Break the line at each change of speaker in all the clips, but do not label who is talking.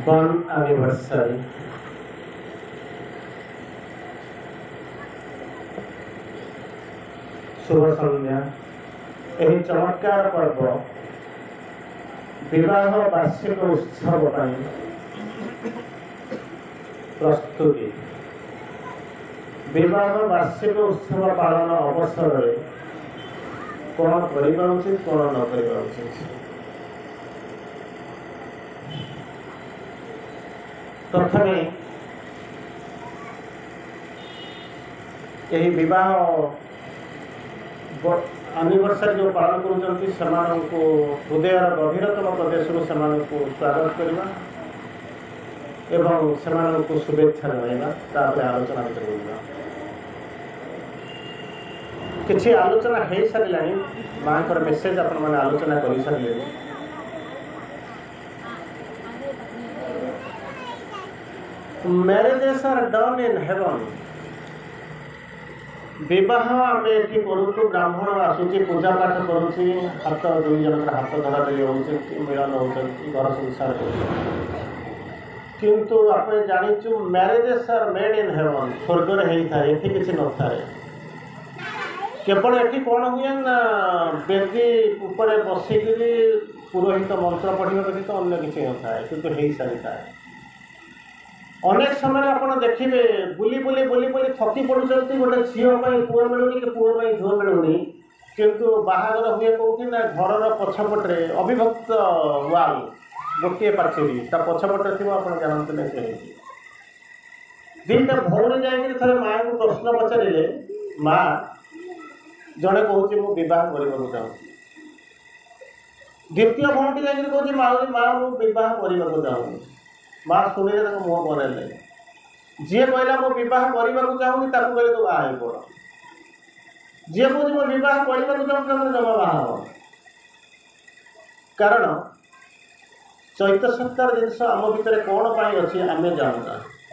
1 anniversary. शुभ संध्या। यही चमत्कार पर्व विवाह वार्षिक उत्सव प्रस्तुति। विवाह वार्षिक उत्सव पालन अवसर में कौन करवा उचित कौन न करवा उचित प्रथमे यही विवाह एनिवर्सरी जो पालन करुँच हृदय गभीरतम प्रदेश स्वागत करवा एवं से शुभेच्छा जनाइबा आलोचना करवा। किसी आलोचना हो सारा माँ मेसेज आपण मैंने आलोचना कर सारे। Marriages are done in heaven. विवाह आम ये करूँ ब्राह्मण आसूची पूजा पाठ करुँच हाथ दुई जन हाथ धरा धरी हो मिलन हो घर संसार किंतु आप जाचु marriages are made in heaven. स्वर्ग होता है ये किसी न थाए केवल ये कौन हुए ना बेदी उपर बसिक पुरोहित मंत्र पढ़ा व्यतीत अन्य किसी न थाए किंतु हो सारी थाए। अनेक समय आप देखिए बुली बुली बुली बुली थकी पड़ुंट गोटे झील पुआ मिलूनी कि पुआ झील मिलूनी किंतु बाहागर हुए कौटी ना घर पछपटे अविभक्त वाल गोटे पाचेरी पछपटे थी आप जानते ना से दीटा भौणी जाए थे माँ को प्रश्न पचारे माँ जड़े कौच मु बह करने चाहूँ द्वितीय भौणी जाए कौन माँ मु बह करने चाहूँ माँ शुणी मुह बनले जी कहला मो बह करने चाहूँगी कहले तो बाहर पड़ जी कौन मो बह करने चाहूँ जमा बाहर कारण चैत सत्तार जिनस आम भितर कौन पाई अच्छी आम जानता।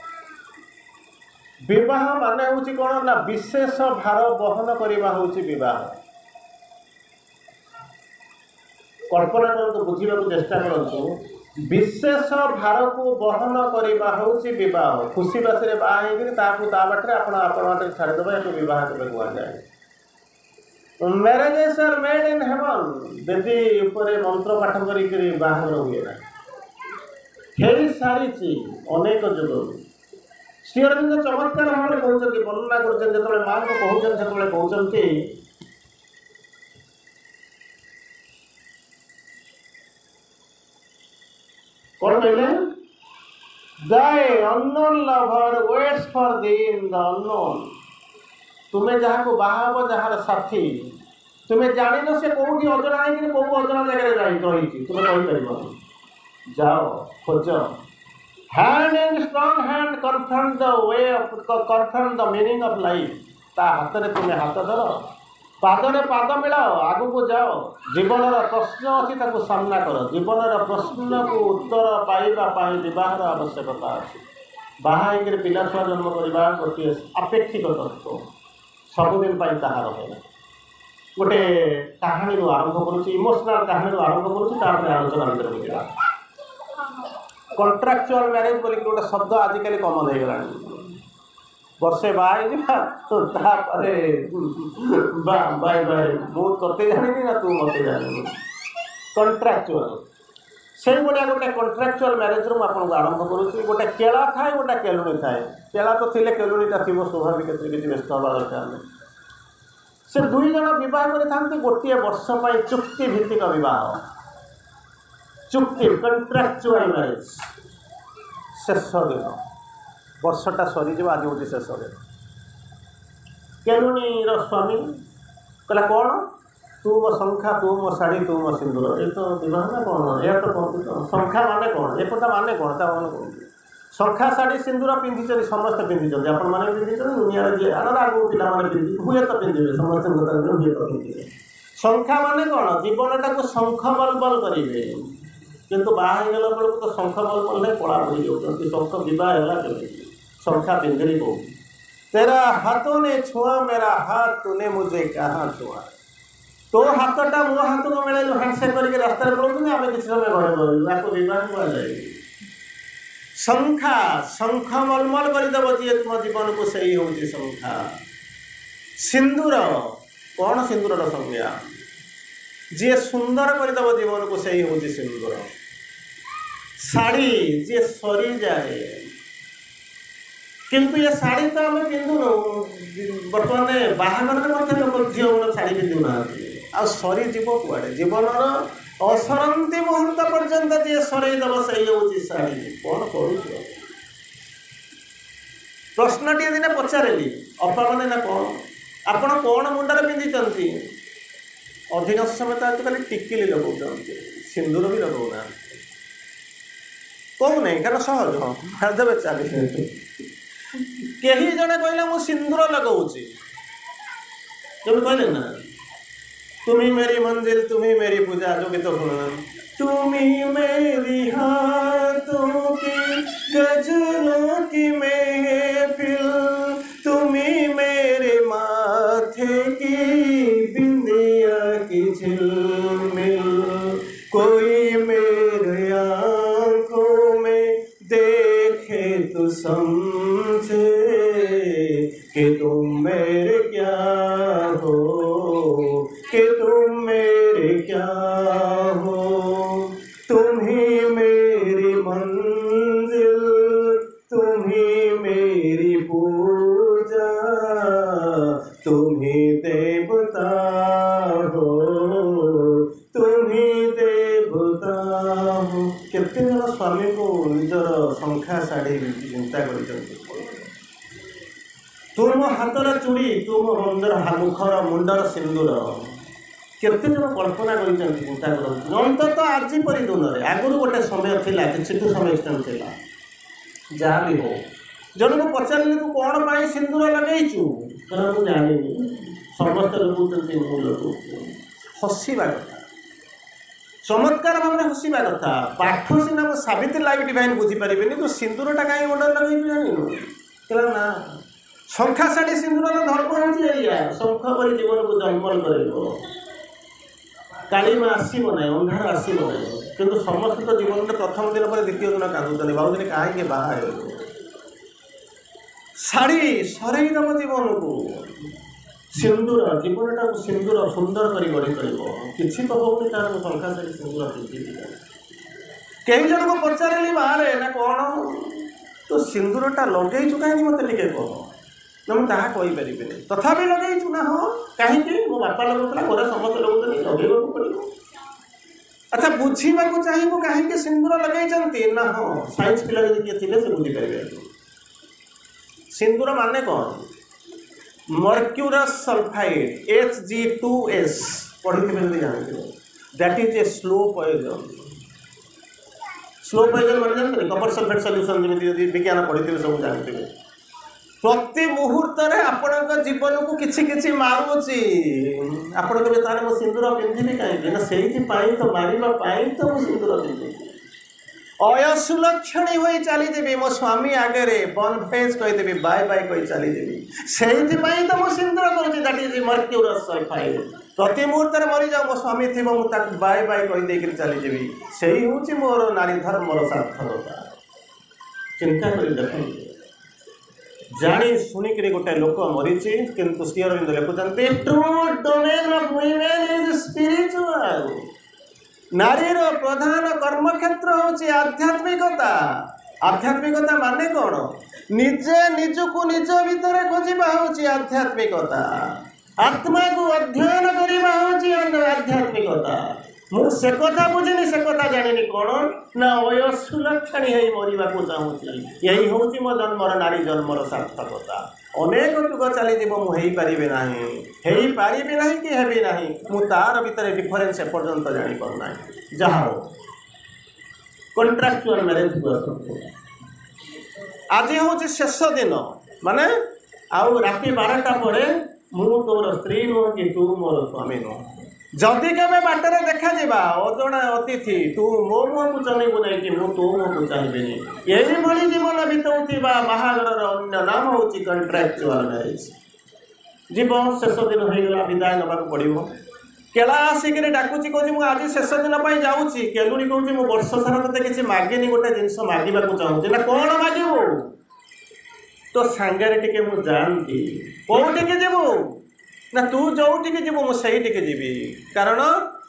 विवाह माने हूँ कौन ना विशेष भार बहन करवा हूँ विवाह। कल्पना करते बुझा चेष्टा करूँ विशेष भार को बहन करवा हूँ विवाह। खुशी बासी बाहर बाटे आप छाड़देव एक बह के जाए। Marriages are made in heaven. बेदी ऊपर मंत्र पाठ कर बाहर हुए ना हो सारी अनेक जुग श्री अरविंद चमत्कार भाव में कहते वर्णना कर माँ को कहते कहते कौन कहले the unknown lover waits for thee in the unknown. तुम्हें जहाँ को बाहब जार साथी तुम्हें जान से कौटी अजना है कौ अजना जगह रही तुम्हें कहीपर जाओ खोज hand in strong hand confirm the way of confirm the meaning of life. ता हाथ में तुम्हें हाथ धर पादे पाद मिलाओ आगु को जाओ। जीवन प्रश्न अच्छी सामना कर। जीवन प्रश्न को उत्तर पाइबापी विवाह आवश्यकता अच्छी। बाहर पिला छुआ जन्म करवा गोटे अपेक्षित तत्व सबुदिन ताहा रहे। गोटे कहानी आरंभ करुँच इमोशनाल कहानी आरंभ करुँच आलोचना भर बुझा। कॉन्ट्रैक्चुअल मैरिज बोल गोटे शब्द आजिकल कमन हो गला। वर्षे बाहर बाय बाय मुझे जानी ना तू मत जानी। कॉन्ट्रैक्चुअल से गोटे कॉन्ट्रैक्चुअल मैरिज रू आपको आरंभ करुँच। गोटे केला थाए गोटे केलुणी थाए। केला तो थे केलुणीटा थी स्वाभाविक किसी व्यस्त हवा दरकार। से दुई जन बह कर गोटे वर्ष पर चुक्ति भित्तिक बह चुक्ति कॉन्ट्रैक्चुअल मैरिज शेष दिन वर्षटा सरीज आज हूँ शेष दिन। केलुणीर स्वामी कहला कौन तू मो शंखा तू मो शाढ़ी तू मो सिंदूर ये तो विवाह ना कौन या तो कहते तो शंखा माने कौन एक माने कौन मन कहते शंखा शाढ़ी सिंदूर पिंधि समस्त पिंधि आपण मैंने पिंधि दुनिया जी आना आगे पिला पिंधि हुए तो पिंधे समस्त हुए तो पिंधे। शंखा माने कौन जीवनटा को शंख बलबल करेंगे किंतु बाहर गला बेलू तो शंख बलबल नहीं कला पड़ जाती। शंख बह शंखा पिंधरी को तेरा हाथों ने छुआ मेरा हाथ तूने मुझे कहाँ छुआ। तो हाथटा मो हाथ को मिले हैंडसेक करके रास्ता पड़े आम किसी समय घर बोलू आपको बह कह शंखा शंख मलमल करदेव जी तुम जीवन को सही हूँ शंखा। सिंदूर कौन सिंदूर संज्ञा जी सुंदर करदेव जीवन को सही हूँ सिंदूर। शाड़ी जी सरी जाए किंतु ये शाड़ी तो आम पिंधुनु बर्तमान बाहागर लोग झील मैंने शाड़ी पिंधुना आ सरी जीव कुआड़े जीवन असरती मुहूर्त पर्यंत जी सरईदेव से हूँ शाड़ी कौन कर प्रश्नटी दिने पचारे अपा मैंने ना कौन आपण कौन मुंडे पिंधि अधिकांश समय तो आजकल टिकिली लगे सिंदूर भी लगौना कहू नहीं कारण सहज देवे चली कही जड़े कहला मु सिंदूर लगाऊँगी जब कहले ना तुम्ही मेरी मंजिल तुम्ही मेरी पूजा जो गीत सुना तुम्ही मेरी हाथों की गजरों की महफिल तुम्ही मेरे माथे की बिंदिया की झिलमिल कोई मेरे आँखों में देखे तो समझे कि तुम मेरे क्या हो कि तुम मेरे क्या हो। तुम ही मेरी मंजिल तुम ही मेरी पूजा तुम ही देवता हो तुम ही देवता हो। केते जन स्वामी को निजर शंखा शाढ़ी चिंता कर तुम हाथर चूड़ी तुम मुखर मुंडर सिंदूर केते जन कल्पना कर चिंता कर अंतत आज परी दिन में आगुरी गोटे समय था कि समय था जहाँ भी हो जन को पचारे तू कौन पाई सिंदूर लगेचु मुझे जानी समस्त लोग हसवा कथा चमत्कार भाव में हसवा कथा पाठ सीना सावित्री लाइव डिवाइन बुझीपारे तो सिंदूरटा कहीं मुंडे लगे जानु कहला ना शंखा शाढ़ी सिंदूर धर्म हो शंख पर जीवन को जन्मल कर कालीमा आसब ना अंधार आसब ना कि समस्त तो जीवन में प्रथम दिन पर द्वितीय दिन कांदुचंदी भावुन कहीं बाहर शाढ़ी सरईदेव जीवन को सिंदूर जीवनटा सिंदूर सुंदर कर गढ़ी कि तो होनी तार शंखा शाढ़ी सिंदूर पिंधि कई जन को पचारे बाहर ना कौन तो सिंदूरटा लगेचु कहीं मत लिखे कह ना मुझे कहीपरि तथापि लगेचु ना हाँ कहीं मो बापा लगुला घर समस्त लगुन लगे पड़ो। अच्छा बुझा चाहिए कहीं सिंदूर लगे ना हाँ साइंस पिला किए थे से बुझीपारे सिंदूर माने कौन मर्क्यूरस सल्फाइड Hg2S पढ़ी जानते that is a slow poison माने जानते कपर सल्फेट सल्यूशन जमी विज्ञान पढ़ी सब जानते प्रति मुहूर्त आपण जीवन को किसी मारूची आपण कहे तार मो सिंदूर पिंधि कहीं से तो मारे तो मो सिंदूर पिंधि अयसुलक्षणी हो चलीदेवी मो स्वामी आगे बन फेज कहीदेवी बाय बाय कही चलीदेवी से तो मो सिंदूर कर मर्क्यूरस सल्फाइड प्रति मुहूर्त मरी जाओ मो स्वामी थी मुझे बाय बाय कहीदे चलीदेवी से हूँ मोर नारी धर्मर सार्थकता चिंता कर देख जानी शुणिक गोटे लोक मरीची किंतु श्री अरविंद लिखुंटे true domain of women is spiritual नारीर प्रधान कर्मक्षेत्र हूँ आध्यात्मिकता आध्यात्मिकता माने कौन निजे निजको निज भितर खोजा हूँ आध्यात्मिकता आत्मा को अध्ययन करवा हूँ आध्यात्मिकता मुझे कथा बुझिनी से कथा जानी कौन ना अयसुलक्षणी मरवा चाहूँगी यही हूँ मो जन्मर नारी जन्मर सार्थकता अनेक जुग चली मुझे पारि ना कि हेबी ना मुझार भितर डिफरेन्स एपर्यंत जापारना जहाँ हो कंट्राक्चुअल मैरेज को आज हूँ शेष दिन माने आउ राति 12टा पर मु तोर स्त्री नुह कि तू मोर स्वामी नुह जदि केवे बाटर देखा अजणा अतिथि तू मो मुह को चलू ना कि मु तो मुह को चाहिए यही जीवन बीतुवा बाहागर अन्य नाम हूँ कंट्राक्चुअल मैरेज जीवन शेष दिन होगा विदाय नवा पड़ो केला आसिक डाकुची कौच मुझे आज शेष दिन पर जाऊँगी केलुणी कौच मु वर्ष सारा ते किसी मागिनी गोटे जिनस मागे चाहूँगी ना कौन मागू तो सांगरे टिके मु जानती कौटिके जीवु ना तू जो जीवु मुझे जीवी कारण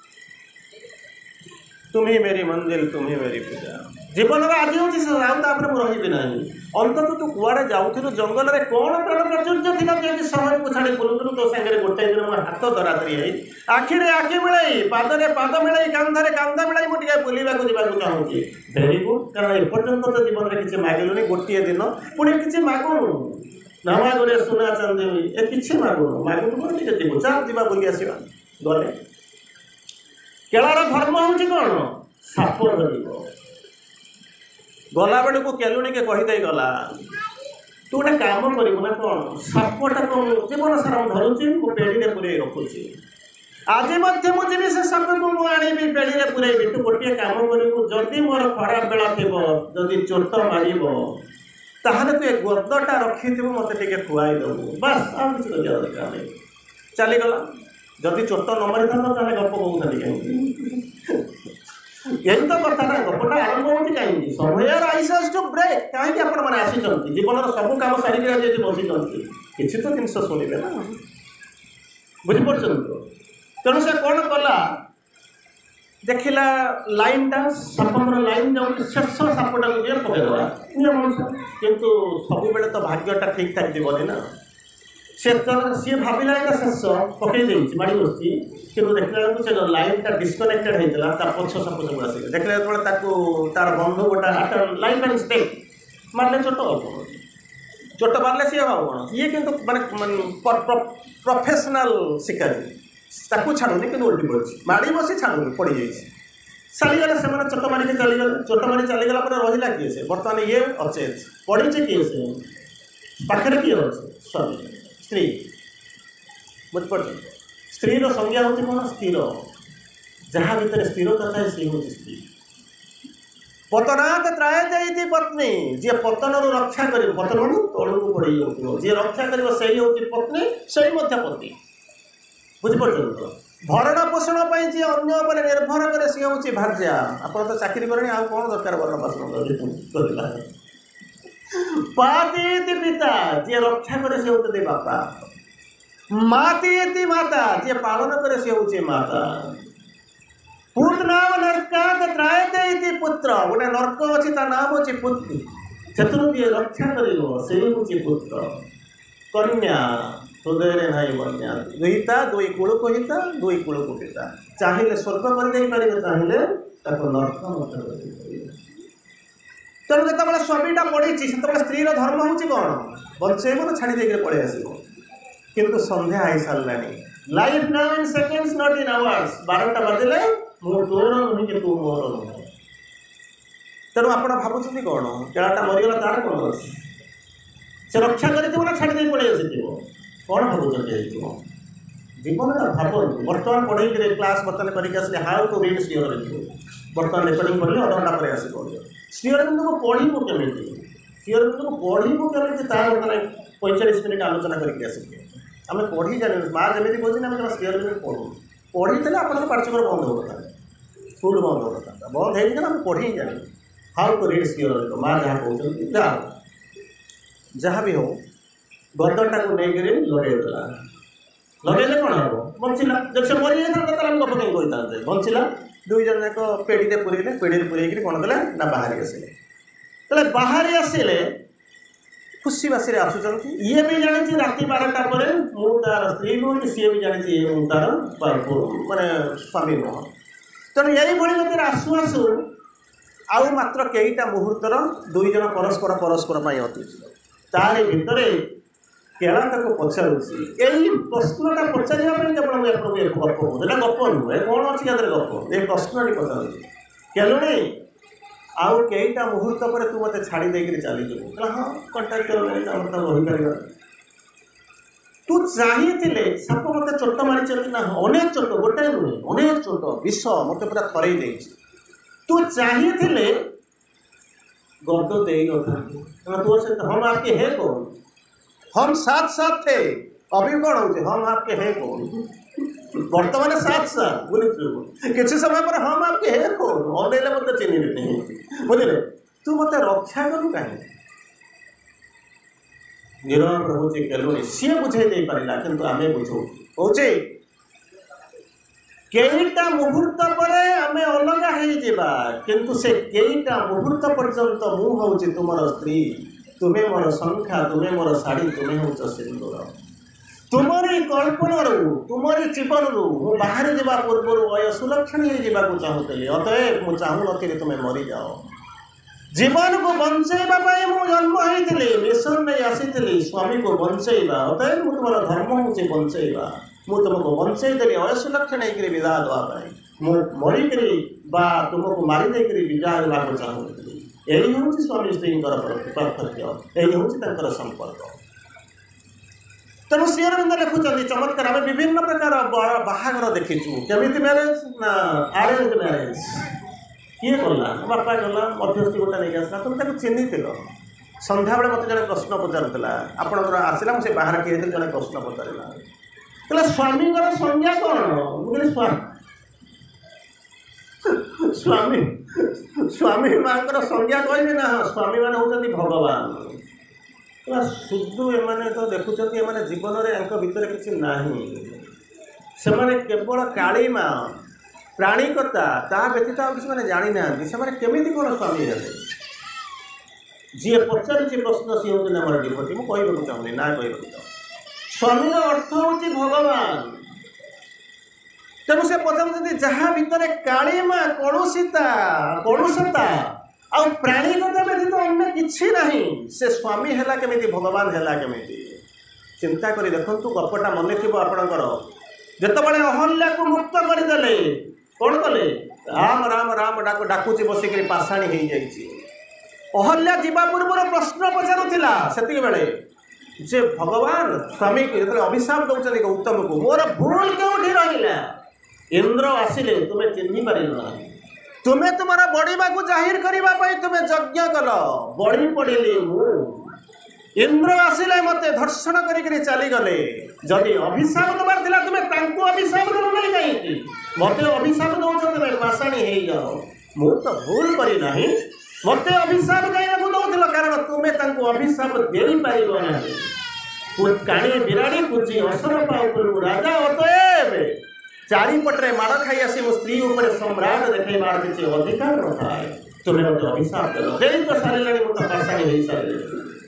तुम्हें मेरी मंदिर तुम्हें मेरी पूजा जीवन आज हूँ आउे मुझे ना अंतत तू कुआड़े जाऊँ जंगल में कौन प्राण प्राचुर्य थी समय को छाड़ी बुलूलु तो सागर गोटे दिन मो हाथ धराधरी आखिरे आखि मिलाई पादरे पाद मिलाई कांधे कांधा मिलाई मुझे बुलवा चाहूँगी भेरी गुड कारण एपर्यंत तो जीवन में किसी मागिलुनि गोटे दिन पुणी किसी मागुनु न मागुरे सुना चांदी ए कि मागुनु मागुनु जीव चाल जा बुली आसवा गले केलार धर्म हूँ कौन साप धर गला बेलू को केलुणी के कहीदे गला तू गोटे कम करू ना कौन सापटा को जीवन सारा धरुची पेड़ी पूरे रखुची आज मुझे से साप को मुझे पेड़ी पूरेबी तू गोटे कम करू जदि मोर खराब बेला थी जदि चोट मार ताहले तू ए गदटा रखी मत खुआई देबू बस आ किसी दरकार नहीं चलीगला जदि चोट न मारी था गप कहूँ यही तो कथा ना गपटा आरंभ होती कहीं समय आइस टू ब्रेक कहीं आपण आसी जीवन सब कम सारिक बसी किसी तो जिन शुणे ना बुझीपार तेणु से कौन कला देखला लाइनटा सापर लाइन जाऊँगी शेष सापटा को जे पकईदेला मनुष्य कितु सब बेले तो भाग्यटा ठीक ठाक जीवन ना सी भाविला शेष पकई माड़ी बसी कि देखला से लाइनटा डिस्कनेक्टेड होता तार पछ साप सब आस देखला जो तार बंधु गोटा लाइन लाइन स्टेक मारे चोट चोट मारे सी हाँ कौन ये कि प्रोफेशनल शिकारी ताकू छाड़ूनी कि उल्टी पड़ी माड़ी बसी छाड़ूनी पड़ जाइए चलीगले से चोट मारिक चलीगले चोट मारी चलीगला रहा किए से बर्तमान ये अच्छे पढ़ी किए से पाखे किए अच्छे स्वामी स्त्री बुझीपार स्त्री संज्ञा हूँ कौन स्थिर जहाँ भीतर स्थिरता थाए सी हूँ स्त्री पतनात् त्रायते पत्नी जी पतन रक्षा कर पतन तलू पड़ जाऊँ जी रक्षा कर पत्नी से पत्नी बुझीपार भरण पोषण जी अन्य निर्भर करे सी हूँ भार्या आप तो चाकरी करें आ कौन दरकार भरण पोषण पाती पिता जी रक्षा करे सी हूँ बापा माती माता जी पालन करे सी हूँ माता पूर्णाम नरकात् त्रायते पुत्र गोटे नर्क अच्छी नाम अच्छे पुत्री से रक्षा कर पुत्र कन्या हृदय ना बन्या दुईता दुई कूल को हिता दुई कूल को पिता चाहिए स्वर्ग कर चाहिए नर्क तेणु जो स्वामीटा पड़ी से स्त्री धर्म हूँ कौन बचेब छाड़ी देकर पड़े आस किंतु संध्या आई सारा life now in seconds not in hours 12टा बाजिले मु तोर नुहे कि तू मोर नुह तेणु आप भावुं कौन केलाटा मरीगला तार कौन अच्छे से रक्षा कर छाड़ी पड़े आसी कौन भावुं जीवन भाव बर्तमान पढ़े क्लास बर्तमान करके हाउ टू रीड श्रीयर बर्तमान रेकर्डिंग करें अधघंटा पर आस पढ़ श्रीअरविंद को पढ़ू केमी श्रीअरविंद को पढ़ू केमी तार मतलब 45 मिनिट आलोचना करके आसिए आम पढ़ी जान माँ जमी कहे आम श्रीअरविंद पढ़ू पढ़ी थे आप पाठ्यक्रम बंद होता स्कूल बंद होता बंद होती आम पढ़ी जान हाउ टू रीड श्रीअरविंद माँ जहाँ कहते जहाँ भी हो गदटा को लेकर लगेदेला लगेले कौन हम बंचला जब से मरी जाता गप कहीं करते बंचला दुई जन जाक पेड़ी पूरे पेड़ी पूरे कौन देले ना बाहरी आसिले तेल बाहरी आसिले खुशी बासी आसुँच ये भी जानी राति 12टा पर तार स्त्री नुह सी भी जानी तार माने स्वामी नुह तेणु यही गति आसु आसु आउ मात्र कईटा मुहूर्तर दुई जन परस्पर परस्पर अति तार भितर केला ताको पचारूसी यही प्रश्नटा पचारे केवल गप कहूँ गप नुहे कौन अच्छी गप ये प्रश्न पचारूसी केलुणी आउ कईटा मुहूर्त पर तू मत छाड़ी देकर चली हाँ कंटाक्ट रहीपर तू चाहिए साप मत चोट मारी ना अनेक चोट गोटे नुहे अनेक चोट विष मत पूरा थरई दे तू चाहिए गद दे न तू से हम आपके है कौन हम साथ साथ थे अभी कौन हो हम आपके है कौन बर्तमान साथ साथ बुझे किसी समय पर हम आपके हे कौन अनेले मत चिन्ह नहीं बुझे तू मत रक्षा करू कहीं नीरव हूँ केलुणी सी बुझे दे पारा कि आम बुझू हूँ कईटा मुहूर्त पर आम अलग हो किंतु से कईटा मुहूर्त पर्यंत मु हूँ तुम स्त्री तुम्हें मोर संख्या तुम्हें मोर शाढ़ी तुम्हें हूँ सिंदूर तुमरी कल्पना तुमरी जीवन रू बाहर जावा पूर्व वय सुलक्षण हो चाहूली अतएव मुझे चाहून तुम्हें मरी जाओ जीवन को बंचेवाई मुझे जन्म होती मिशन नहीं आसी स्वामी को बंचेवा अतएव मुझे तुम धर्म हूँ बंचेवा मुझे तुमको बंचेदेली अयस लक्ष्य नहीं विदा देवाई मरिक तुमको मारिदेक विदा देवाक चाहूली यही हूँ स्वामी स्त्री पार्थक्य यही हूँ संपर्क तेणु श्रीअरविंद लिखुं चमत्कार आम विभिन्न प्रकार बाहागर देखीचु केमी मैरेज ना आरेंज मैरेज किए गला बापा गला मध्यस्थी गोटे नहीं आसला तुम ताको चिन्ह संध्या बेले मत जन प्रश्न पचारूला आपंकर आसला मुझे बाहर किए जन प्रश्न पचारा कहला स्वामी संज्ञा कौन स्वामी स्वामी माँ संज्ञा कहबी ना स्वामी मैंने होती भगवान शुद्ध एमाने तो देखुं एमाने जीवन में भितर किसी ना से केवल काली माँ प्राणिकता ता व्यतीत आ किसी जानी ना से केमी कौन स्वामी हेले जी पचार प्रश्न सी हूँ आम डिभोटी मुझे कहूँ चाहूँगी ना कहूँ स्वामी अर्थ हूँ भगवान तेणु से पचार जहाँ भितर काली माँ कलुषता आ प्राणिकता व्यतीत अन्य किसी नहीं से स्वामी है केमी भगवान है केमी चिंता कर देखु गपटा मन थी आपणकर जितेबाला अहल्या को मुक्त करदे कौन कले राम राम राम डाकुची बसिक पाषाणी हो जाइए अहल्या जीवा पूर्व प्रश्न पचारूला से बेले जे भगवान स्वामी को जो अभिशाप दौरान गौतम को मोर भूल क्यों रहा इंद्र आसिले तुम्हें चिन्ह पार ना तुम्हें तुम्हारा बढ़िया को जाहिर करने तुम्हें यज्ञ कल बढ़ी पड़े इंद्र आसिले मत धर्षण कर चलीगले जदि अभिशाप देवार था तुम्हें अभिशाप दल नहीं कहीं मत अभिशाप दौर तुम्हें पाषाणी हो जाओ मु तो भूल करना मत अभिशाप कहीं दौल कारण तुम्हें अभिशाप दे पार काणी बिराड़ी पूजी असर पाऊ राजा अतएव चारिपटे माड़ खाई आसी मो स्त्री उपर सम्राट देखा किसी अधिकार न था तुम्हें मत अभिशाप देल तो सारे मत पाषाणी हो सारे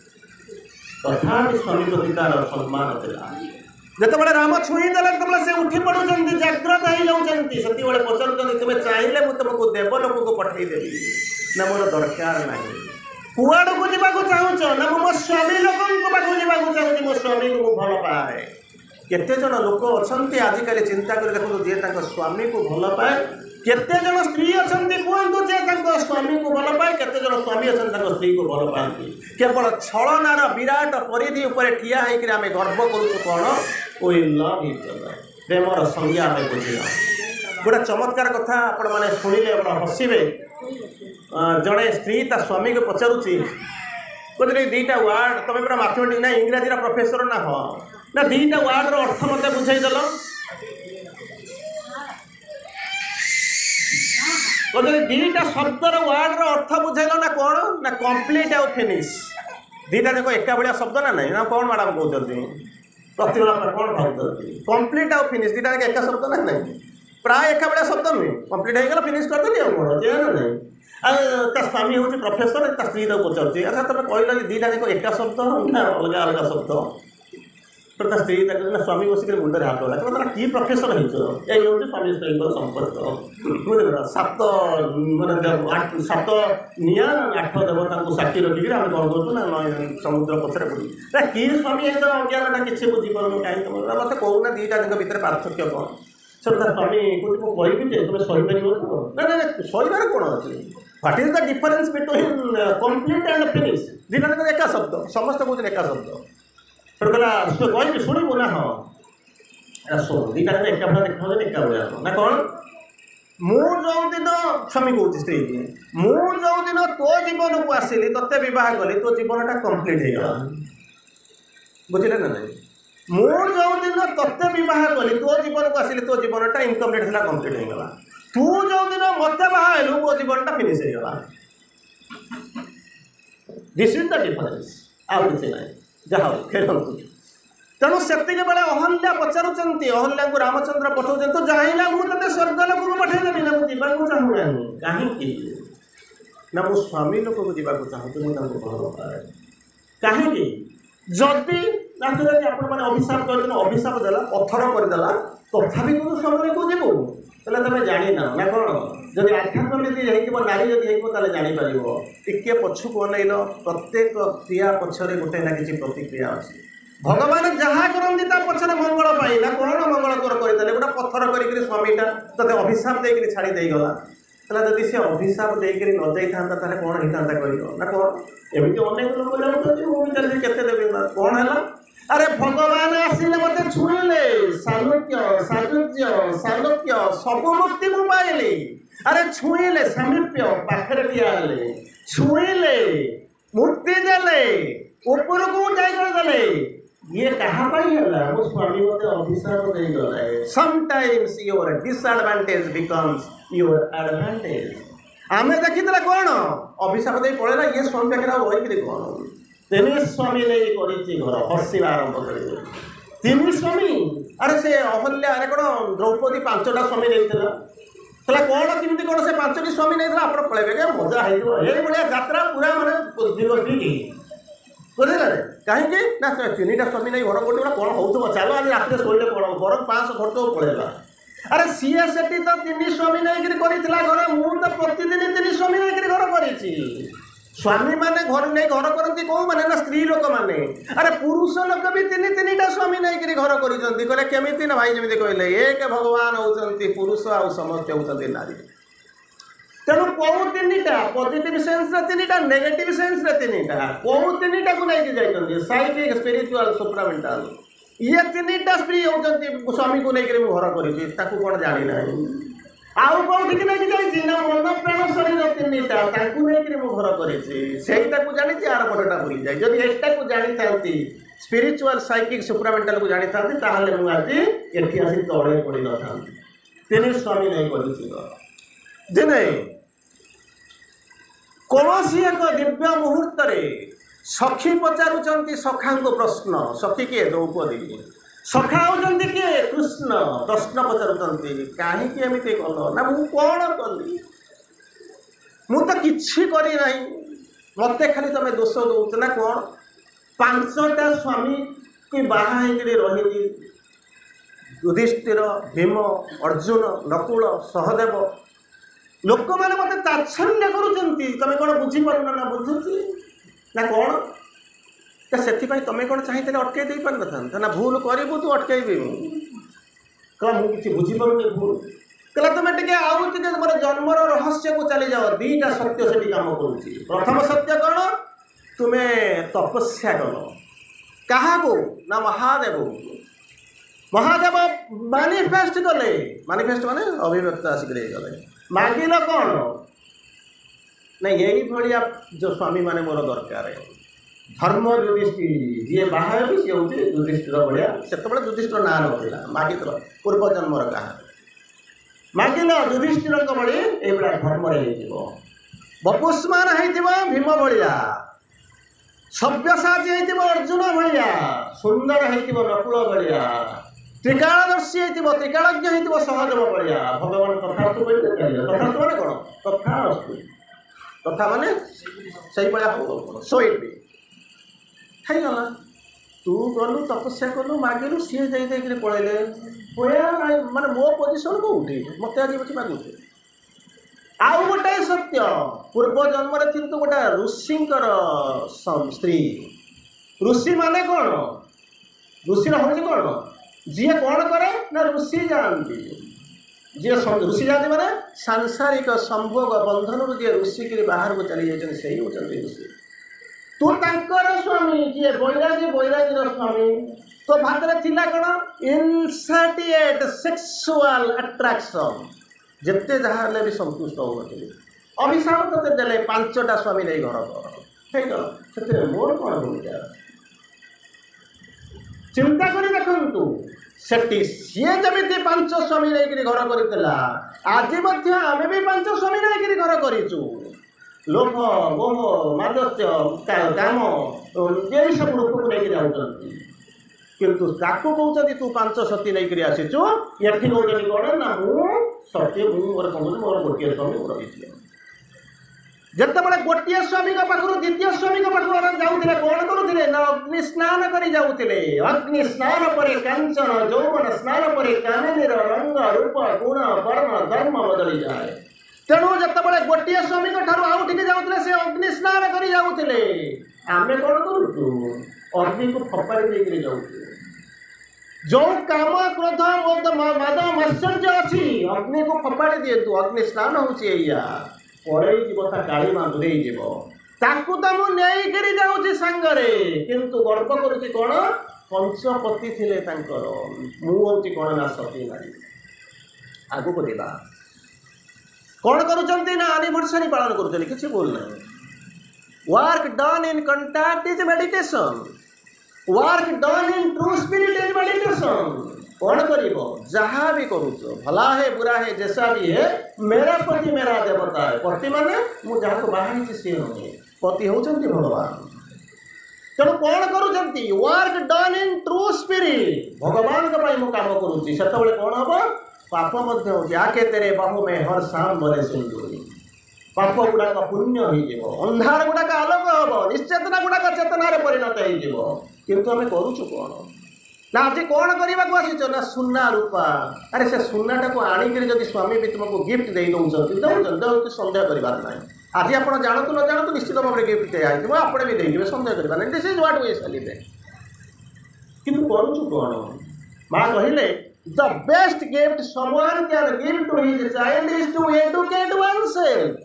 तथा स्वामी प्रति तार सम्मान था जितेबाला राम छुईदेला से उठी पड़ुं जाग्रत हो जाती से पचार तुम्हें चाहिए मुझे तुमको देवलोक को पठेदेवी ना मोर दरकार ना कुआड़ को जावाक चाहूच ना मो स्वामी लोक पाक जावाक चाहूँगी मो स्वामी को भल पाए केते जन लोक अच्छा आजिकल चिंता कर देखो जी स्वामी को भल पाए केते जन स्त्री अच्छा कहतु जे स्वामी को भल पाए केते जन स्वामी अच्छा स्त्री को भल पाती केवल छलनार विराट परिधि उपर ठिया होकर आम गर्व करुँ कौन वी लव इच अदर प्रेमर संज्ञा आम बुझा गोटे चमत्कार कथा आपण मैंने शुणिले हसवे जड़े स्त्री ता स्वामी को पचारुची कहते दीटा वार्ड तुम पूरा मैथमेटिक्स ना इंग्राजी प्रोफेसर ना हाँ ना दीटा वार्ड अर्थ मत बुझेदेल कहते दीटा शब्दर वार्ड अर्थ बुझेल ना कौन ना कंप्लीट आउ फिनिश दीटा देख एका भाया शब्द ना नहीं ना कौन मैडम कहते प्रतिभा कौन भाव कंप्लीट आउ फिनिश दीटा एका शब्द ना नहीं प्राय एका भाया शब्द नुहे कंप्लीट होगा फिनिश करदेली आ कौन जे ना नहीं ता स्वामी हूँ प्रोफेसर ता स्त्री पचार अच्छा तुम कहल दीटा देख एका शब्द ना अलग अलग शब्द तो स्त्री स्वामी बसिक मुंडे हाथ लगा तुम कि प्रोफेसर हो स्वामी स्त्री संपर्क बुझे सात मैंने सात निया 8 देवता को साक्षी रखिक आम कौन करूँ समुद्र पचर पड़ी कि स्वामी अज्ञानटा किसी बुझीपार कहीं तुम मत कहूना दीटा भितर पार्थक्य कौन से स्वामी कहबी जे तुम सहीपर ना ना सहीबार कौन अच्छे what is the difference between complete and finish दीटा एका शब्द समस्त कौन एका शब्द कहला कहबी शुणु ना हाँ शुण दीटा एका भाया देखा एका भाया ना कौन मु जो दिन स्वामी कहूँ स्त्री मु जो दिन तो जीवन को आसिली ते बहुत कली तो जीवनटा कंप्लीट हो गला बुझे ना नहीं मु जो दिन तत्ते बह कली तो जीवन को आसिली तो जीवनटा इनकम्प्लीट था कम्प्लीट हो गला तू जो दिन मत बाहलु मो जीवनटा फिनिश हो गला दिस इज द डिफरेंस आउ किसी ना जहाँ फेरतु तेणु से बेले अहल्या पचारुंट अहल्या को रामचंद्र पठाऊँ तो जाइला मुझे स्वर्गलोक को पठेदेवी ना मुझे चाहूँ कहीं ना मो स्वामी लोक को जावाक चाहूँ मुझे भल पाए कहीं जदि नाचुराली आपने अभिशाप कर अभिशाप देला पत्थर करदेला तथापि तू स्वामी को जीवु तेल तुम जानी ना ना कौन जब आध्यात्मिक हो नारी जब हो जापर टिके पछक अनैल प्रत्येक क्रिया पछरे गोटे ना कि प्रतिक्रिया अच्छी भगवान जहाँ करती पछरे मंगल पाई ना कौन मंगल करदे गोटे पत्थर कर स्वामीटा ते अभिशाप देकर छाड़ी देगला जब सी अभिशाप देकर न जाता कौन होता कह ना कौन एमती अनेक लोग केते देवी कौन है अरे भगवान आसिले मत छुईले सालोक्य सालोक्य सालोक्य सब मुक्ति को पाइले अरे छुईले सामीप्य पाखरे ठियाले छुईले मुक्ति देले ऊपर को जाइले ये कहाँ है मो स्वामी मत अभिशाप दे गला sometimes your disadvantage becomes your advantage आमे देखी कौन अभिशाप दे पड़ेगा ये स्वामी पाखे रही कौन तीन स्वामी नहीं घर हसवा आरंभ कर तीन स्वामी अरे से अहल्या अरे कौन द्रौपदी 5टा स्वामी नहीं कौन केमती कौन से 5टी स्वामी नहीं आप पलैबे मजा हो यात्रा पूरा मानने बुझे कहीं ना 3टा स्वामी नहीं घर गोटे कौन हो चलो आज रात शोले कौन घर 500 खर्च पड़ेगा अरे सीए सेठी तो 3 स्वामी नहीं घर मुझे प्रतिदिन 3 स्वामी नहीं घर कर स्वामी माने घर नहीं घर करती कौ मैंने ना स्त्री लोक मैंने अरे पुरुष लोक भी 3-3टा स्वामी नहीं घर कर केमी ना भाई जमी कहले एक भगवान होती पुरुष आउ समस्त होती नारी तेणु कौ 3टा पॉजिटिव सेंस 3टा नेगेटिव सेंस 3टा कौ 3टा को नहीं जाइए साइकिक स्पिरिचुअल सुप्रामेंटाल ये 3टा स्त्री होती स्वामी को लेकर घर कर कौन जानी ना आउ कौटिक नहीं ना मन प्राण शरीर 3टा नहीं घर कर जानी आर पटटा भूल जाए जब एटा को जानी था स्पिरिचुअल साइकिक सुप्रामेंटाल को जानी था मुझे एटी आसी तले पड़ न था 3 स्वामी नहीं दिने कौन एक दिव्य मुहूर्त सखी पचारुंट सखा को प्रश्न सखी किए द्रौपदी सखा होती किए कृष्ण प्रश्न पचारुंट कहीं एमती कल ना मु कौन कली मु तो किसी करना मत खाली तुम दोष दौच ना कौन 5टा स्वामी की बाहर रही युधिष्ठिर भीम अर्जुन नकुल सहदेव लोक मैंने मत तात्सल्य करुँच कौन बुझीपार ना बुझुची ना कौन से तुम कौन चाहिए अटकई दे पार ना भूल करू तू अटकई कह मुझे बुझीपार भूल कहला तुम टे आउ मोर जन्मर रहस्य को चली जाओ 2टा सत्य से कम करुँच प्रथम सत्य कौन तुम्हें तपस्या कल क्या ना महादेव महादेव मानिफेस्ट कले मानिफेस्ट माने अभिव्यक्त आसिक गले मागिल कौन ना यही भाया जो स्वामी माने मोर दरकार धर्म युधिष्ठिर जी बाहर भी सी हूँ युधिष्ठिर भाया से युधिष्ठिर ना ना मागिल पूर्व जन्मर कहा मागिल युधिष्ठिर भाई ये धर्म बपुष्मान हो भीम भाया सव्यसाची हो अर्जुन भाया सुंदर हो नकुल भाया त्रिकालदर्शी हो त्रिकालज्ञ हो सहदेव भाया भगवान तथास्तु तथास्तु माने कौन तथास्तु तथा माने सही भाया हो सो इट बी गला तू गलु तपस्या कलु मागिलु सी जाइए पलैले माने मो पोजिशन कौटी मत आज बच्चे मागुचे आउ गोटे सत्य पूर्व जन्म किंतु गोटे ऋषिंकर स्त्री ऋषि माने कौन ऋषि हूँ कौन जी कौन करे ना ऋषि जानती जी ऋषि जानती माने सांसारिक संभोग बंधन जी ऋषि बाहर को चली जाते से ही होती ऋषि तू तांकर स्वामी जी बैरागी बैरागी स्वामी तो भातरे थिला कौन इनसाटिएट सेक्सुअल अट्राक्शन जिते जहाँ भी संतुष्ट हो अभिशाप तो देले 5टा स्वामी नहीं घर कर मोर कौन भूमिका चिंता कर देख सेठी सी जमी 5 स्वामी नहीं घर करता आज आम भी 5 स्वामी नहीं घर करूँ लोभ मोह मादस्य काम यही सब रूप को लेकर जाऊँ किंतु ताकू कहते तू 5 सती नहीं आसीचु ये कौन ना सती मोर मोर गोटे स्वामी मोर जिते गोटे स्वामी पाखु द्वितीय स्वामी पाखु जाऊे कौन करुले ना अग्नि स्नान कर जाऊे अग्नि स्नान पर कांचन यौवन स्नान पर कामिनीर रंग रूप गुण वर्ण धर्म बदली जाए तेणु जिते गोटे स्वामी आउटे जाऊे से अग्नि स्नान कर जाऊे आम कौन करूँ अग्नि को फपाड़ी देकर जाऊे जो काम क्रोध मद मत्सर्य अच्छी अग्नि को फपाड़ी दिंतु अग्नि स्नान होइया पड़े कथा काली माँ दूरे ताकू तो मुझे जाऊँगी सांगरे किंतु गर्व करुच्ची कौन पंचपति थे मुझे कौन ना सती नारी आगु को देवा कौन करुँच ना एनिवर्सरी पालन करुँच किसी भूल ना work done in contact is meditation work done in true spirit is meditation कौन करिबो जहाँ भी करुच भला है बुरा है जैसा भी है मेरा पति मेरा देवता है पति माने मु जहाँ को बाहर सी नुहे पति होचंती भगवान तेणु कौन करुचंती work done in true spirit भगवान का मु काम करुच्ची से कौन हम पाप मध्य हो आके तेरे बाहु में हर शाम बने सिंदूरी पाप गुड़ाक पुण्य हो अंधार गुड़ाक आलोक हम निश्चेतना गुड़ाक चेतनार परिणत हो किंतु आम करुचु कौन ना आज कौन करने को आसीच ना सुना रूपा अरे से सुनाटा को आणिक जब स्वामी भी तुमको गिफ्ट दे दौरान सन्देह करार ना आज आप जानतु न जानतु निश्चित भाव में गिफ्ट दिखाई आपने भी देखे सन्देह करार ना this is what we celebrate किंतु करुचु कौन माँ कहले the best gift someone can give to his child is to educate oneself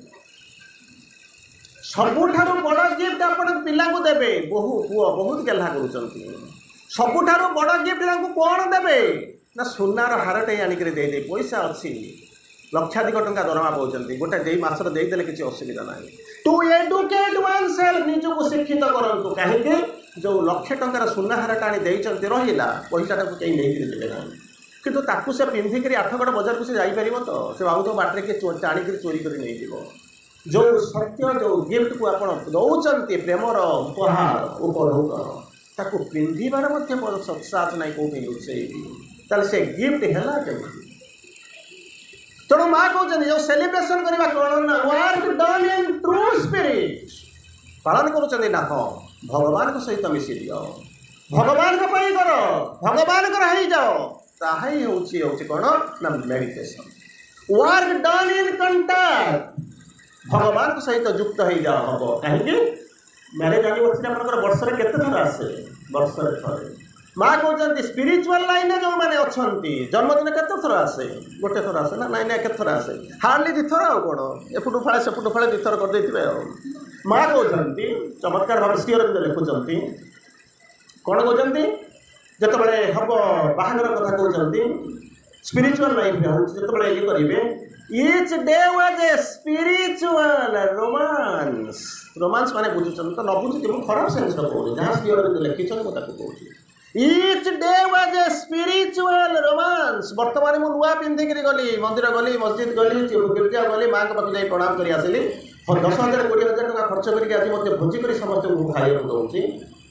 सबुठारु बड़ गिफ्ट आपण पिला को देबे बहु पुओ बहुत गेला करूचंती सबुठारु बड़ गिफ्ट तांको कोन देबे ना सुनार हारटे आनिक दे दे पैसा अच्छी लक्षाधिक टंका दरमा पाउचंती गोटे दे मासर दे देले किछि असुविधा नाही टू एडुकेट oneself निजु को शिक्षित करंतु काहे जो लक्ष टंकार सुना हारटा आनी देइचंती रहिला पैसाटा को केही नेई देबे ना किंतु ताकू से पिंधिक 8 गड़ बजार को से जाई परिबो तो से बाबू तो बाटरे के टाणी चोरी कर नहीं जीवो जो सत्य जो गिफ्ट को आप दौरान प्रेमर उपहार उपभोग ताकू पिंधार सत्सात ना कौटे लुचेबी से गिफ्ट है तेणु माँ कहते जो सेलिब्रेशन करवा कौन ना work done in true spirit पालन करुँच ना हाँ भगवान सहित मिसी दियो भगवान कर भगवान हो जाओ ताही हूँ कौन ना meditation work done in contact भगवान सहित युक्त हो जाओ हम कहीं मैरिज एनिवर्सरी आप वर्ष में केते थर आसे वर्ष थे माँ कहते स्पिरिचुअल लाइन जो मैंने अच्छा जन्मदिन केते थर आसे गोटे थर आसे ना नाई ना के थर आसे हार्डली 2 थर आ कौन एपटू फाड़े सेपटू फाड़े 2 थर करदे माँ कहते चमत्कार भाव श्री अरविंद लिखुंट कौन कहते जिते हम बाहागर कथा कहते स्पिरिचुअल लाइफ जो ये करेंगे Each day was a spiritual romance. Romance माने बुझुछन तो न बुझि मु खराब सेंस रो कहू जहां श्री अरविंद लिखिछन मु ताको कहू Each day was a spiritual romance. वर्तमान मु नुआ पिंधि करी गली मंदिर गली मस्जिद गली गिरजा गली मां के पास जाई प्रणाम करी आसिली 10,000 20,000 टका खर्च करके आज मते भोजी करी समस्त को खाइयो दउची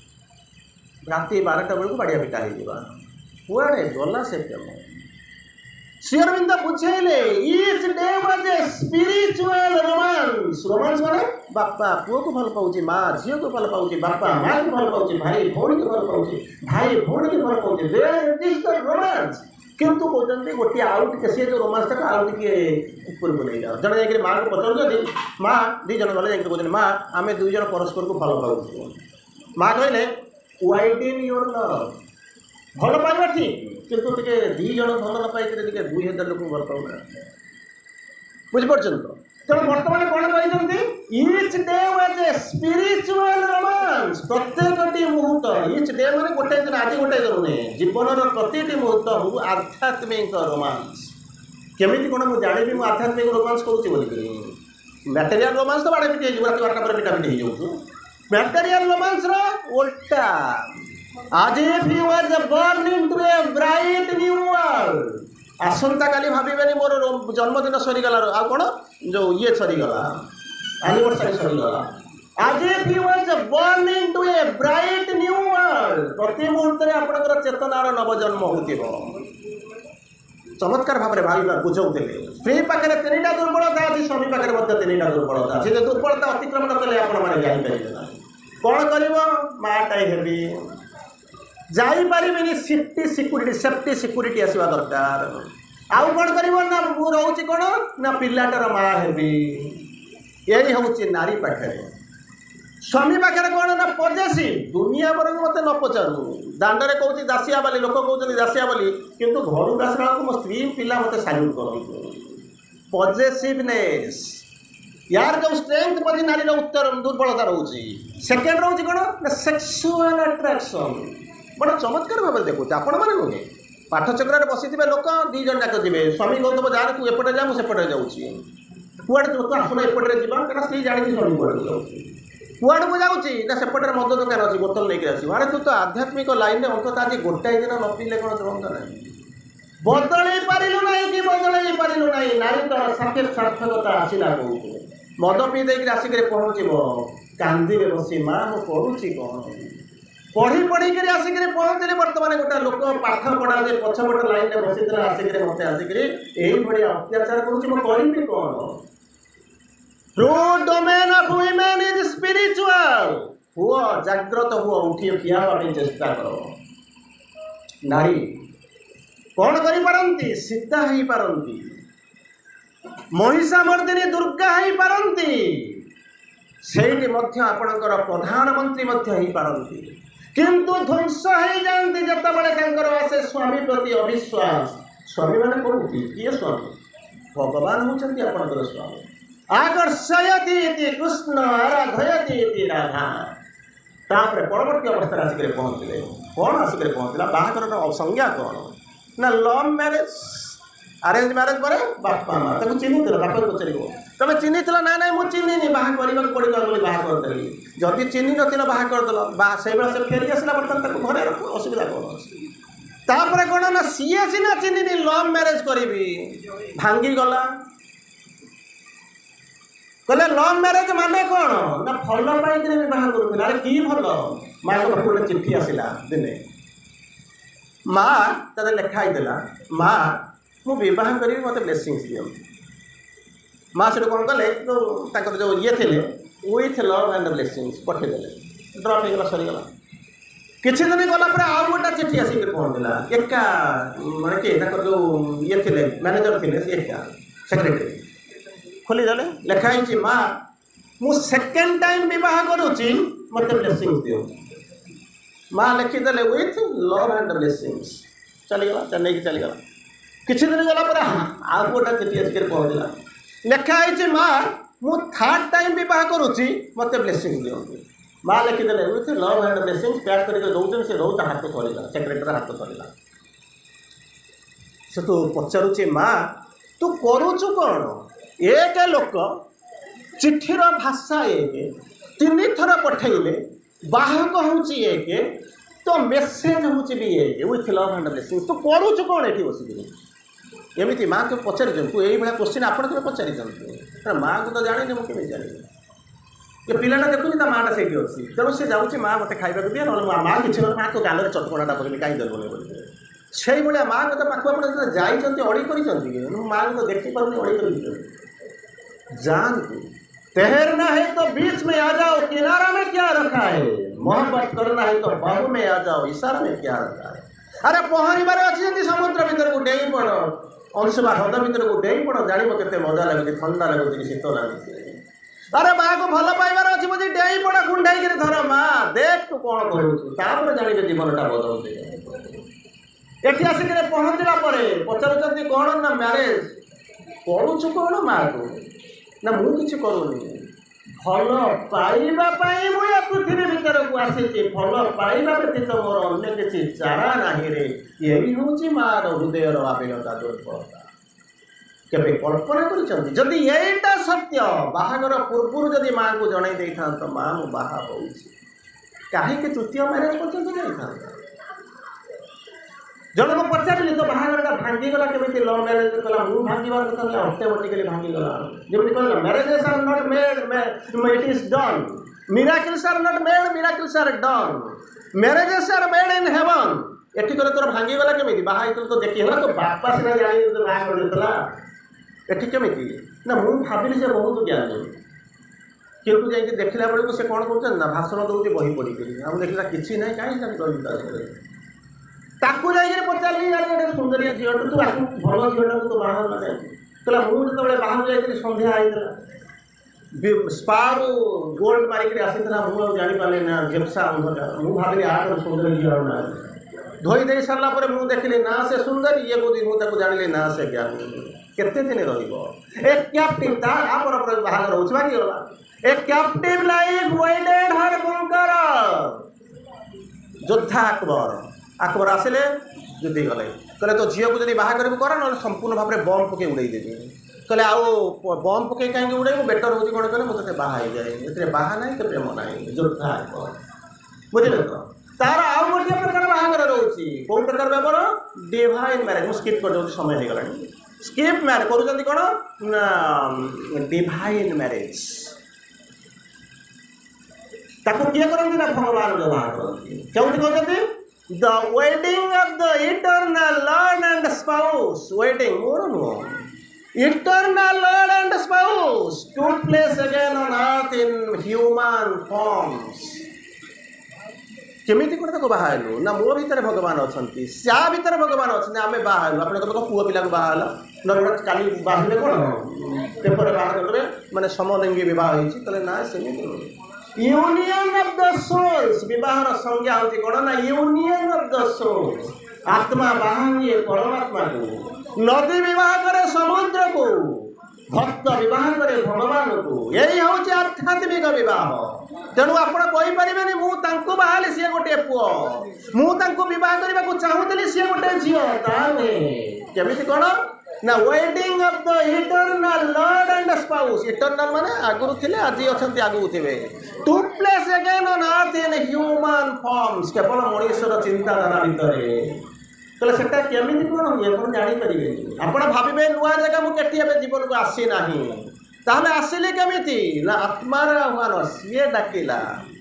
राति 12टा बेल को बाड़िया पिटा ही जीवा कुआडे गला से प्रेम श्री अरविंद बुझेले each day was a spiritual romance romance माने बापा पुओ को भल पाउची माँ झियो को भल पाउची बापा माँ को भल पाउची भाई भौणी को भल पाउची भाई भौणी को भल पाउची देयर इज द रोमांस किंतु कहते गोटे आउ टे सी जो रोमांस था आउ टे ऊपर को नहीं जाओ जन जाकर माँ को पचार माँ 2 जन गले कहते माँ आम 2 जन परस्पर को भल पाऊ माँ कहले वाइडेन योर लव भल पाइबा ठीक किंतु टे 2 जन भल न पाई 2000 लोक भल पाऊना बुझिपारछन तो तेणु बर्तमान कौन कहते each day was a spiritual romance प्रत्येकटी मुहूर्त ईच डे माने गोटे दिन आज गोटे दिन नुहे जीवन प्रति मुहूर्त आध्यात्मिक रोमांस केमी कौन मुझे जानी मुझे आध्यात्मिक रोमांस करुँच मटेरियल रोमांस तो बाड़े पिटी रात 12टा पर पिटा पिटी हो मटेरियल रोमांस उल्टा As if he was born into a bright new world. आसंता काली भाविबेनी मोर जन्मदिन सरीगला आ कौन जो ये सरीगला एनिवर्सरी सरीगला आज if he was born into a bright new world. प्रति मुहूर्त आपणकर चेतनार नवजन्म होतिबो चमत्कार भाव में भाई बुझाऊले स्त्री पाखे तीन दुर्बलता अच्छी स्वामी पाखे तीन दुर्बलता अच्छी दुर्बलता अतिक्रमण कले आपरे कौन कर माटाई हेबी जापारे सेफ्टी सिक्यूरीटी आसवा दरकार आउ कौन कर रोचे कौन ना पिलाटर माँ हेबी यही हूँ नारी पाखे स्वामी पाखे कौन ना पजेसी दुनिया पर मत न पचारू दांडे कौच दासिया बोली लोक कहते दासिया बोली किंतु घर आसला मो स्त्री पिला मत साल्यूट कर पजेसिवनेस यार जो स्ट्रेंथ पड़ी नारी उत्तर दुर्बलता रोचे सेकेंड रोचे कौन ना सेक्सुअल अट्राक्शन बड़ा चमत्कार भाव देखुचे आपण मैंने नुहे पाठचक्र बसी लोक दी जन जाक जी स्वामी कहते जहाँ तू एपटे जा मुझे जाऊँगी कुआड़े तू आसना एपटे जा क्या स्त्री जाणी स्वामी कुआड़े जाऊँगी कुआड़ को जाऊँगी ना सेपटे मद दुकान अच्छी बोतल लेके आस अरे तू तो आध्यात्मिक लाइन में अंत आज गोटाए दिन न पीले कौन चलता ना बदल पारू ना कि बदल पारू ना नारी तो साक्षात सार्थकता आसला कौन मद पी देकर आसिक पहुँचब कांदी बसी माँ मु पढ़ुची कौन पढ़ी पढ़ी आसिक पहुँचली बर्तमान गोटे लोक पाठ पढ़ा जे पछपट लाइन में बसी आसिक मत आसिक यही अत्याचार करी कौन true domain of women is spiritual हुआ जाग्रत हुआ उठी ठिया होगा चेष्टा कर नारी कौन करी सीता हो पारती महिषा मर्दिनी दुर्गा हो पारती से आपणकर प्रधानमंत्री हो पारती किंतु ध्वंस हो जाती जितेबाला आसे स्वामी प्रति अविश्वास स्वामी मैंने कौन किए स्वामी भगवान होती आपणकर स्वामी आकर्षयती कृष्ण आराधयती राधा तापर परवर्ती अवस्था आसिक पहुँचले कौन आसिक पहुँचला बाहर संज्ञा कौन ना लव मैरेज अरेंज मैरेज पर बापा माँ तक चिन्ह बापा पचार तुम चिन्ह ना ना मुझे चिन्हनी बाहर करने पड़ा बोली बाहर करदेली जदि चिन्ह न बाहर करदेल से बेला से फेरिक आसला बर्तमान घरे रख असुविधा कौन अच्छी तापर कौन ना सीए सीना चिन्हनी लव मैरेज करी भांगी गला कहले लव मैरेज माने कौन ना भल पाई बाहर करूँ अरे कि भल माँ को गोटे चिठी आसला दिने माँ तक लिखाई देला माँ मु बह करी मत ब्लेसिंग्स दियंतु माँ से कौन कले जो ये थे विथ लव एंड ब्लेसिंग्स पठेदेले ड्रप हो सरीगला किसी दिन गलापर आउ गोटे चिठी आसिक पहुँचला एका माने कि जो ये थे मैनेजर थे सी एका सेक्रेटरी खोलीदेले लिखाई माँ मु सेकेंड टाइम बह करुँची मत ब्लेसिंग्स दियंतु माँ लिखिदेले विथ लव एंड ब्लेसिंग्स चलीगला नहीं चलीगला किसी दिन गलापर आउ गोटे चिठी आसिक पहुँचला लिखाई माँ मु थर्ड टाइम बह करुँची मत ब्लेसिंग दियंतु माँ लिखिदेले with love and blessing pack करके दौन से रोज हाथ थरला सेक्रेटरी हाथ थरला से तू पचारुची माँ तू करुचु कौन एक लोक चिठीर भाषा एक तीन थर पठेले बाहक हूँ एक तो मेसेज हूँ भी एक विथ लव एंड ब्लेसिंग तू करुचु कौन ये बसिक एमती माँ के पचार तू यही क्वेश्चन आप पचार माँ को तो जानी मुझे जानी ये पिलाटा देखुनी ता माँटा से अच्छी तेणु सी जाऊँगी माँ मत खाइबा दिए ना माँ किसी माँ तो गाल में चटकणाटा पकड़ी कहीं देवनी बोली से भाया माँ को पाख आप जाइए अड़ी कर माँ को तो देखिपारे अड़ी कर जानतु तैरना है तो बीच में आ जाओ किनारा में क्या रखा है मोहब्बत करना है तो बाहू में आ जाओ इशारा में क्या रखा है अरे पहरबार अच्छी समुद्र भीतर को डेई पड़ अंशुबा ह्रद भीतर को डेई पड़ जान के मजा लगुच ठंडा लगुच शीत लगुच अरे माँ को भल पाइबार अच्छी मुझे डेई पड़ा कुंडाई धर माँ देख तू कौन करूँ जाने जीवनटा बदलते ये आसिक पहुँचला पचार कौन ना मैरेज करुचु कौन माँ को ना मुझे करूनी भल पाइबापी मुझे पृथ्वी भीतर को आसी भल पाइबा व्यतीत मोर अन्य किसी चारा नहीं रे यही हूँ माँ हृदयर आवेगता दुर्बलता केवे कल्पना करी यहीटा सत्य बाहागर पूर्व जदि माँ को जन था तो माँ मु बाहा कहीं तृतीय मैरेज पर्यंत जाता जन को पचारे तो बाहागरटा भांगीगला केमी लव मैरेज कला मु भांगार कथा अटोमेटिकली भांगीगला जमी कहला marriages are not made it is done miracles are not made miracles are done marriages are made in heaven एठी करे तोर भांगीगला केमी बाहा तो देखी होला तो बापा से जानी तो बाहा करला एठी केमी ना मु भाबिली जे बहुत ज्ञान किंतु जाइए देखला बेलू से कौन कर भाषण दौर बही पढ़ी आम देखला कि ना कहीं ताकू जाइए पचारि सुंदरिया झील तू आगे भल झीटा तो बाहर लगे कहला मुझे बाहर जाइए सन्ध्या आई स्पारू गोल्ड मारिक आसाला मुझे जापारे ना झेपसा अंधकार मुझे भाविली आठ सुंदर झील ना धोई दे सारापर मुझे देखिली ना से सुंदर ये बोली मुझे जानी ना से ज्ञान केते दिन रही कैप्टिव तापर बाहर हो गला a captive life waited her conqueror योद्धा अकबर आसिले युद्धि गले कहले तो झील को जब बाहा कर ना संपूर्ण भाव में बम पकई उड़े देवी कहले आउ बम पकई कहीं उड़े बेटर हो कौन कहले मुझे बाहा जाए बाहा ना तो प्रेम ना योद्धा अकबर बुझे तो तार आउ गोटे प्रकार बाहागर रोचे कौ प्रकार व्यापार डिवाइन मैरेज मुझे स्किप कर समय हो गला स्किप मैरेज करुँच कौन ना डिवाइन मैरेज ताको किए करते ना भगवान व्यवहार करते क्यों कहते the wedding of the eternal lord and spouse wedding मोर no eternal lord and spouse took place again on earth in human forms केमिति कोन बाहा ना मो भीतर भगवान अच्छा सा भीतर भगवान अच्छा आम बाहर आप पुओ पिला बाहर ना काली बाहर कौन पेपर बाहर करेंगे मानने समलिंगी बह कहले ना सेमती यूनियन ऑफ द सोल्स विवाहर संज्ञा होती कौन ना यूनियन ऑफ द सोल्स आत्मा बाहे परमात्मा को नदी विवाह करे समुद्र को भक्त विवाह करे भगवान को यही हूँ आध्यात्मिक विवाह तेणु आपरे मुझे बाहर सी गोटे पुओ मुझे बह करने को चाहूली सी गोटे झील केमी कौन ना wedding of the eternal lord and spouse eternal माने आगुरु थिले आजि अछंती आगु थिबे took place again on earth in human forms केवल मनुष्यर चिंताधारा भितरे कहले सेटा केमिति कोन होय कोन जानि परिबे आपण भाबिबे नुआ जगह मु केटी एबे जीवन को आसी नाही ताहले आसीले केमिति ना आत्मार आह्वान सिए डाकिला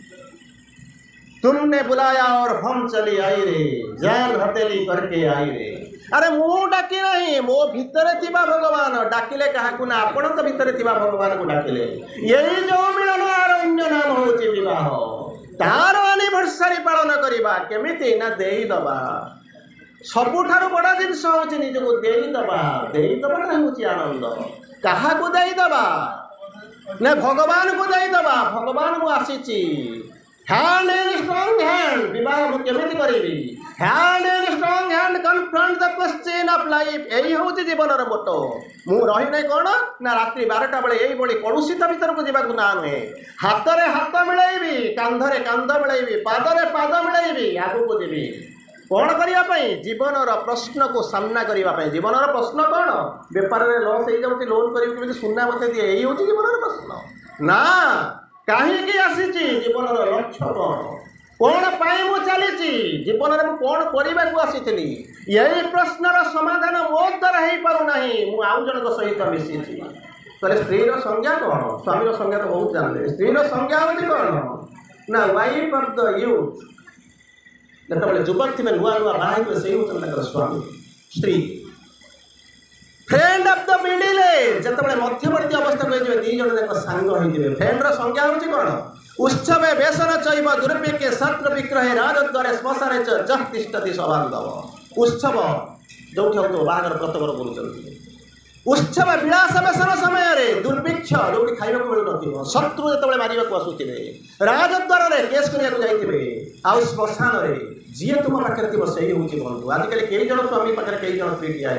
तुमने बुलाया और हम चली आई रे जान हथेली करके आई रे अरे मु डाकी नहीं मो भितर थिबा भगवान डाकिले काहाकू ना आपण तो भितर थिबा भगवान को डाकिले यही जो मिलन अरण्य नाम होची विवाह तार एनिवर्सरी पालन करिबा केमिति ना देई दबा सबुठार बड़ा जिनस होची निजको देई दबा होची आनंद काहाकू देई दबा ना भगवान को देई दबा भगवान को आसीची हैंड इन स्ट्रांग हैंड विवाह मु केमिति करिबी hand in strong hand confront the question of life यही हूँ जीवन मोटो मु रही ना कौन ना रात्रि 12टा बेले यही बड़ी कलुषित भीतर को जावाक ना नुहे हाथ में हाथ मिलैबी कांधरे कांध मिलैबी पादरे पाद मिलैबी आगू को जीवी कौन करने जीवन प्रश्न को सामना करने जीवन प्रश्न कौन बेपार में लॉस हो जाऊँगी लोन करी सुना मत दिए यही हूँ जीवन प्रश्न ना कहीं आसी जीवन लक्ष्य कौन कौन मु चली जीवन में कौन करने को आसी यही प्रश्नर समाधान मो द्वारा हो पारना मुझ जन सहित मिसी कहले स्त्री संज्ञा कौन स्वामी संज्ञा तो बहुत जानते स्त्री संज्ञा हूँ कौन ना वाइफ ऑफ द यूथ जो युवक थे नुआ नुआ बाहर से ही स्वामी स्त्री friend of the middle age जिते मध्यवर्ती अवस्था को दी जन जाक सांग हो फ्रेंड संज्ञा हूँ कौन उत्सव बेसन चैव दुर्भिक्षे शत्रु विग्रहे राजद्वारे श्मशाने जह तिष्ठति सबांधव उत्सव जो बाहर व्रतवर बोलुं उत्सव विलास बेसन समय दुर्भिक्ष जो खाइबा मिलू शत्रु जो मारे आसुवे राजद्वार केस करने आउ श्मशान जी तुम पाखे थी से हूँ बंधु आजिकल कई जन स्वामी पाखे कई जन स्त्री ठिया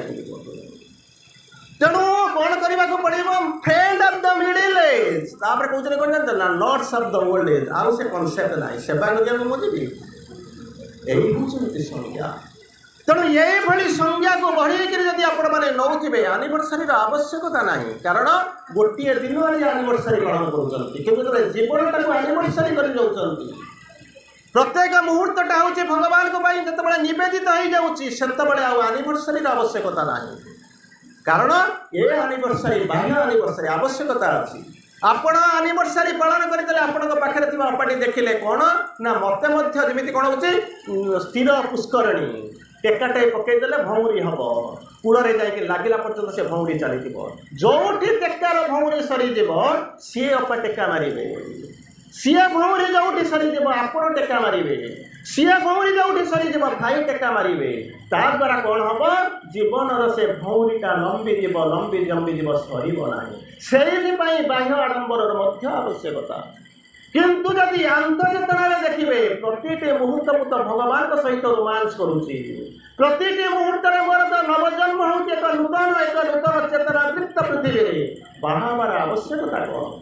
तेणु कौन करने को पड़ो friend of the middle age तापर कहते कौन जानते knots of the old age आउ से कनसेप्ट ना सेवा लगे मुझे यही हूँ संज्ञा तेणु ये संज्ञा को बढ़ेकर जब आपने नौथे आनिवर्सरी आवश्यकता ना कारण गोटे दिन आनिवर्सरी पालन कर जीवन टाक आनिवर्सरी कर प्रत्येक मुहूर्तटा हूँ भगवान को जिते नवेदित हो जाऊँगी से आनिवर्सरी आवश्यकता ना कारण ये आनिवर्सरी बाह्य आनिवर्सरी आवश्यकता अच्छी आपण आनिवर्सरी पालन करते आपण पाखे अपाटी देखिले कौन ना मत जमी कौन हो स्थिर पुष्करणी टेकाटे पकईदे भौरी हम कूड़े जाकि लगिला पर्यटन से भौरी चली जो टेकार भौरी सरीज सी अपा टेका मारे सी भौरी जो सरीज आप टेका मारे सी भौरी जो सरीज भाई टेका मारे ताद्वारा कौन हम जीवन से भौरीटा लंबी लंबी जमी सरना से बाह्य आडंबर आवश्यकता किंतु जदि आंतचेतना देखिए प्रति मुहूर्त मु तो भगवान सहित रोमांस करुच्ची प्रति मुहूर्त मोर तो नवजन्म हो एक नूतन चेतना तृप्त पृथ्वी बाहर आवश्यकता कौन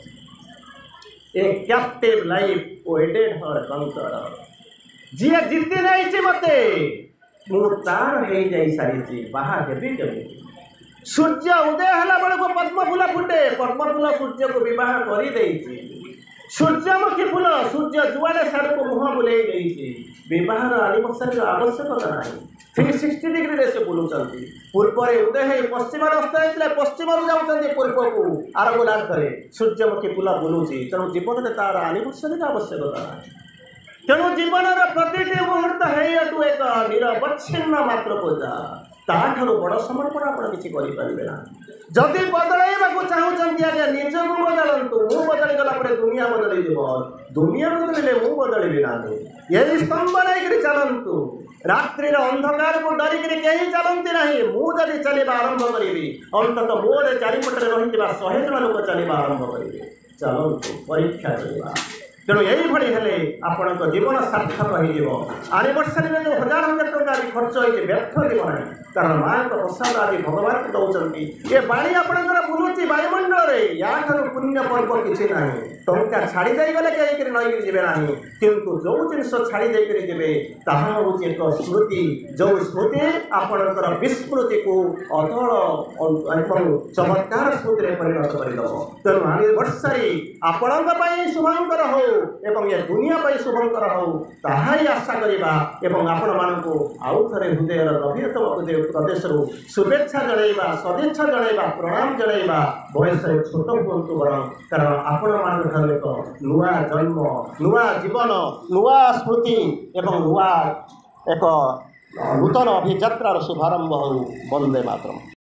a captive life waited her conqueror जी जीति नहीं मते मुतार हो जाई सारी बाहर हेबी केमी सूर्य उदय हला बेलू पद्मफूल फुटे पद्मफूल सूर्य को विवाह कर सूर्यमुखी फूल सूर्य जुआड़े सारे को मुह बुले बहर आनिवर्सरी आवश्यकता ना 360 डिग्री से बुलूँ पूर्व उदय पश्चिम अस्त होता पश्चिम जाऊँच पूर्व को आरब लाभ करे सूर्यमुखी फूल बुलूची तेणु जीवन में तार आनिवर्सरी आवश्यकता ना तेणु जीवन प्रति मुहूर्त है एक निरवच्छिन्न मात्र पूजा ताठू बड़ समर्पण आप किसी ना जदि बदलैवाक चाहूँगी आज्ञा निजक बदलतु मु बदली गला दुनिया बदल दुनिया बदलिले मु बदलि ना यही स्तंभ नहीं चलतु रात्रि अंधकार को डरिक कहीं चलती ना मुझे चलवा आरंभ करी अंतत मोर चारिपटे रही 100 जन लोक चलवा आरंभ करेंगे चलतु परीक्षा करवा तेणु ये आपण जीवन सार्थक हो आनिवर्सरी में जो हजार हजार टका खर्च होती व्यर्थ जीवन कारण माँ प्रसाद आदि भगवान को दौरान ये बाणी आपंकर बुलूची वायुमंडल या पुण्य पर्व किसी ना टंका छाड़ी जाइगले कहीं नई जी ना किंतु जो जिनस छाड़ी जी ताहा हूँ एक स्मृति जो स्मृति आपणकर विस्मृति को अतल चमत्कार स्मृति में परिणत करदेव तेणु आनिवर्सरी आपण शुभंकर हो एवं ये दुनिया शुभंकर हो ताहा ही आशा करवा एवं आपण मानक आउ थे हृदय गभीरतम प्रदेश शुभेच्छा जनइबा सदिच्छा जनइबा प्रणाम जनइबा बयस छोट हूँ बरं कारण आपण मान एक नुआ जन्म नुआ जीवन नुआ स्मृति एवं नुआ एक नूतन अभियात्रार शुभारंभ हो वंदे मातरम।